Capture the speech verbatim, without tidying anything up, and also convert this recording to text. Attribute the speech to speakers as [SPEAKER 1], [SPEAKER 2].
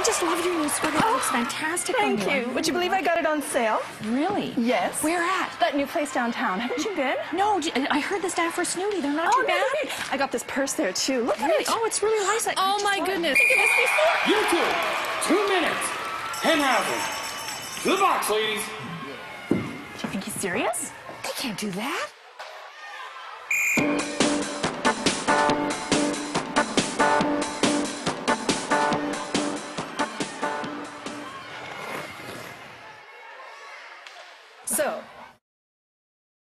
[SPEAKER 1] just love your new sweater. It looks fantastic on
[SPEAKER 2] Thank
[SPEAKER 1] you.
[SPEAKER 2] you. Would you believe I got it on sale?
[SPEAKER 1] Really?
[SPEAKER 2] Yes.
[SPEAKER 1] Where at?
[SPEAKER 2] That new place downtown. Haven't you been?
[SPEAKER 1] No, j- I heard the staff for Snooty. They're not
[SPEAKER 2] Oh,
[SPEAKER 1] too
[SPEAKER 2] no,
[SPEAKER 1] bad.
[SPEAKER 2] no, no. I got this purse there, too. Look at
[SPEAKER 1] Really?
[SPEAKER 2] it.
[SPEAKER 1] Oh, it's really nice. I-
[SPEAKER 3] Oh,
[SPEAKER 1] I
[SPEAKER 3] my
[SPEAKER 1] just-
[SPEAKER 3] goodness.
[SPEAKER 4] You two, two minutes. Ten thousand. To the box, ladies.
[SPEAKER 2] Do you think he's serious?
[SPEAKER 1] They can't do that.